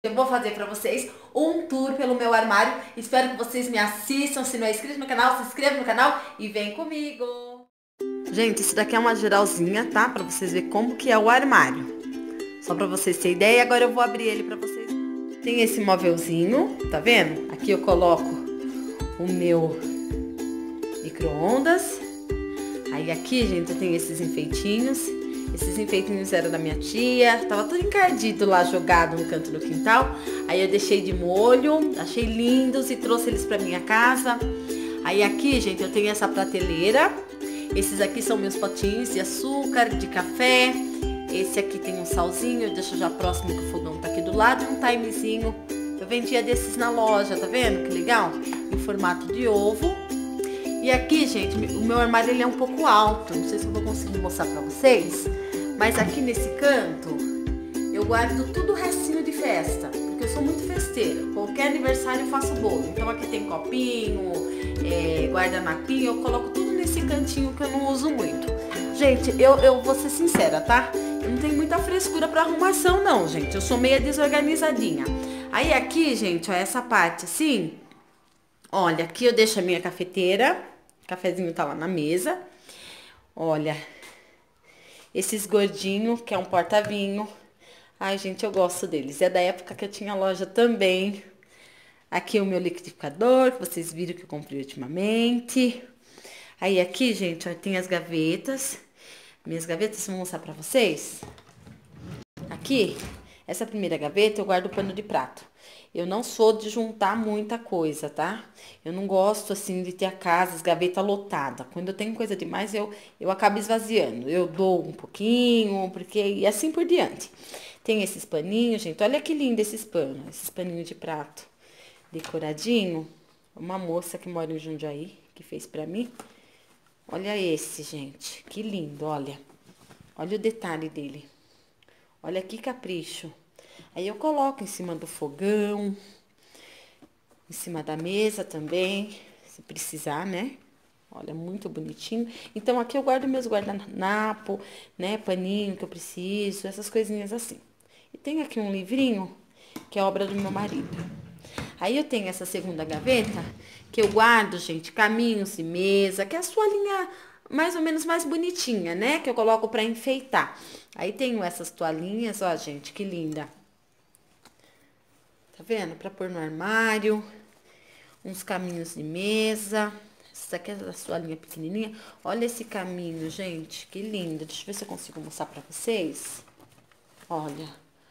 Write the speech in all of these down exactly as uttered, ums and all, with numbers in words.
Eu vou fazer pra vocês um tour pelo meu armário. Espero que vocês me assistam. Se não é inscrito no canal, se inscreva no canal e vem comigo. Gente, isso daqui é uma geralzinha, tá? Pra vocês verem como que é o armário. Só pra vocês terem ideia. Agora eu vou abrir ele pra vocês. Tem esse móvelzinho, tá vendo? Aqui eu coloco o meu micro-ondas. Aí aqui, gente, tem esses enfeitinhos. Esses enfeitinhos eram da minha tia. Tava tudo encardido lá, jogado no canto do quintal. Aí eu deixei de molho, achei lindos e trouxe eles pra minha casa. Aí aqui, gente, eu tenho essa prateleira. Esses aqui são meus potinhos de açúcar, de café. Esse aqui tem um salzinho, eu deixo já próximo que o fogão tá aqui do lado. E um timezinho. Eu vendia desses na loja, tá vendo? Que legal? Em formato de ovo. E aqui, gente, o meu armário ele é um pouco alto. Não sei se eu vou conseguir mostrar pra vocês. Mas aqui nesse canto, eu guardo tudo o restinho de festa. Porque eu sou muito festeira. Qualquer aniversário eu faço bolo. Então aqui tem copinho, é, guardanapinho. Eu coloco tudo nesse cantinho que eu não uso muito. Gente, eu, eu vou ser sincera, tá? Eu não tenho muita frescura pra arrumação, não, gente. Eu sou meia desorganizadinha. Aí aqui, gente, ó, essa parte assim... Olha, aqui eu deixo a minha cafeteira. O cafezinho tá lá na mesa. Olha, esses gordinhos, que é um porta-vinho. Ai, gente, eu gosto deles. É da época que eu tinha loja também. Aqui o meu liquidificador, que vocês viram que eu comprei ultimamente. Aí aqui, gente, ó, tem as gavetas. Minhas gavetas, vou mostrar pra vocês. Aqui, essa primeira gaveta eu guardo o pano de prato. Eu não sou de juntar muita coisa, tá? Eu não gosto, assim, de ter a casa, as gavetas lotadas. Quando eu tenho coisa demais, eu, eu acabo esvaziando. Eu dou um pouquinho, porque... E assim por diante. Tem esses paninhos, gente. Olha que lindo esses panos. Esses paninhos de prato decoradinho. Uma moça que mora em Jundiaí, que fez pra mim. Olha esse, gente. Que lindo, olha. Olha o detalhe dele. Olha que capricho. Aí eu coloco em cima do fogão, em cima da mesa também, se precisar, né? Olha, muito bonitinho. Então, aqui eu guardo meus guardanapo, né? Paninho que eu preciso, essas coisinhas assim. E tem aqui um livrinho, que é obra do meu marido. Aí eu tenho essa segunda gaveta, que eu guardo, gente, caminhos de mesa, que é a sua linha... mais ou menos mais bonitinha, né? Que eu coloco pra enfeitar. Aí tenho essas toalhinhas, ó, gente, que linda. Tá vendo? Pra pôr no armário. Uns caminhos de mesa. Essa aqui é a toalhinha pequenininha. Olha esse caminho, gente, que lindo. Deixa eu ver se eu consigo mostrar pra vocês. Olha.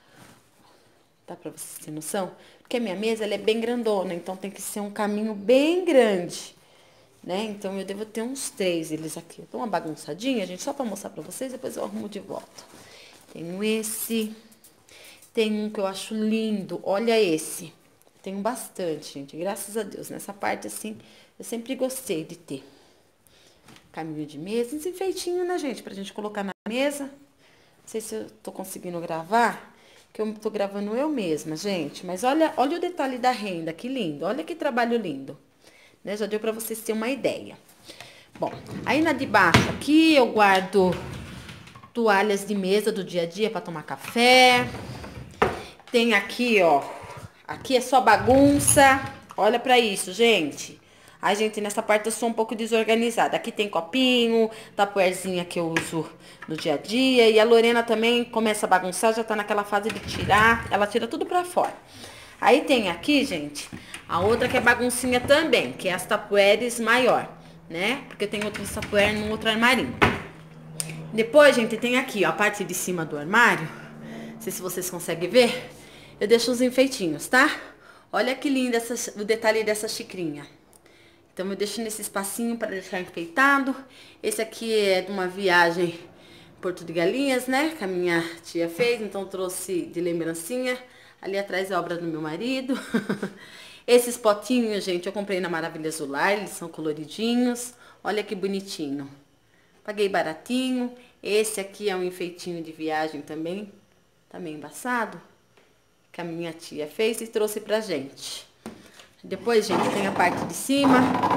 Dá pra vocês terem noção? Porque a minha mesa, ela é bem grandona, então tem que ser um caminho bem grande. Né? Então, eu devo ter uns três eles aqui. Eu tô uma bagunçadinha, gente, só pra mostrar pra vocês, depois eu arrumo de volta. Tenho esse. Tem um que eu acho lindo. Olha esse. Tenho bastante, gente. Graças a Deus. Nessa parte, assim, eu sempre gostei de ter. Caminho de mesa. Esse enfeitinho, né, gente? Pra gente colocar na mesa. Não sei se eu tô conseguindo gravar. Que eu tô gravando eu mesma, gente. Mas olha, olha o detalhe da renda. Que lindo. Olha que trabalho lindo. Né? Já deu pra vocês terem uma ideia. Bom, aí na de baixo aqui eu guardo toalhas de mesa do dia a dia pra tomar café. Tem aqui, ó. Aqui é só bagunça. Olha pra isso, gente. Ai, gente, nessa parte eu sou um pouco desorganizada. Aqui tem copinho, tapuerzinha que eu uso no dia a dia. E a Lorena também começa a bagunçar, já tá naquela fase de tirar. Ela tira tudo pra fora. Aí tem aqui, gente, a outra que é baguncinha também, que é as tapueres maior, né? Porque tem outro tapuer no outro armarinho. Depois, gente, tem aqui, ó, a parte de cima do armário. Não sei se vocês conseguem ver. Eu deixo os enfeitinhos, tá? Olha que linda essa, o detalhe dessa xicrinha. Então, eu deixo nesse espacinho para deixar enfeitado. Esse aqui é de uma viagem em Porto de Galinhas, né? Que a minha tia fez, então trouxe de lembrancinha. Ali atrás é obra do meu marido. Esses potinhos, gente, eu comprei na Maravilha Azular. Eles são coloridinhos. Olha que bonitinho. Paguei baratinho. Esse aqui é um enfeitinho de viagem também. Tá meio embaçado. Que a minha tia fez e trouxe pra gente. Depois, gente, tem a parte de cima.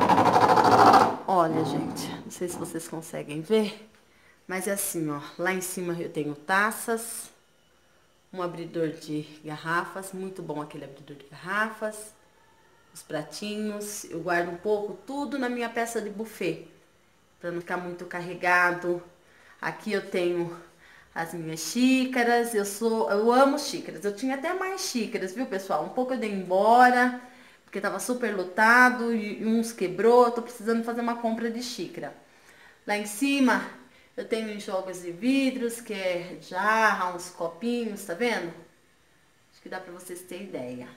Olha, gente, não sei se vocês conseguem ver. Mas é assim, ó. Lá em cima eu tenho taças. um abridor de garrafas, muito bom aquele abridor de garrafas. Os pratinhos, eu guardo um pouco tudo na minha peça de buffet, para não ficar muito carregado. Aqui eu tenho as minhas xícaras, eu sou, eu amo xícaras. Eu tinha até mais xícaras, viu, pessoal? Um pouco eu dei embora, porque tava super lotado e uns quebrou. Eu tô precisando fazer uma compra de xícara. Lá em cima eu tenho jogos de vidros, que é jarra, uns copinhos, tá vendo? Acho que dá pra vocês terem ideia.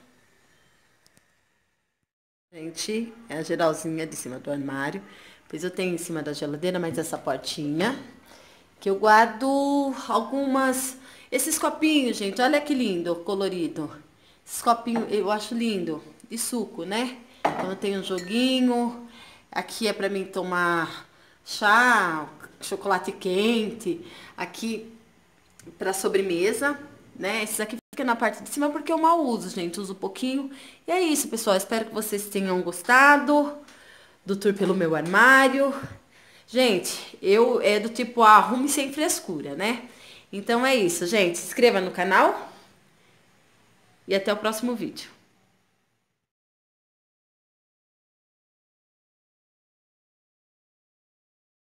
Gente, é a geralzinha de cima do armário. Pois eu tenho em cima da geladeira, mas essa portinha, que eu guardo algumas... Esses copinhos, gente, olha que lindo, colorido. Esses copinhos eu acho lindo, de suco, né? Então eu tenho um joguinho. Aqui é pra mim tomar chá, chocolate quente. Aqui pra sobremesa, né? Esses aqui fica na parte de cima porque eu mal uso, gente. Uso pouquinho. E é isso, pessoal. Espero que vocês tenham gostado do tour pelo meu armário. Gente, eu é do tipo arrume sem frescura, né? Então é isso, gente. Se inscreva no canal e até o próximo vídeo.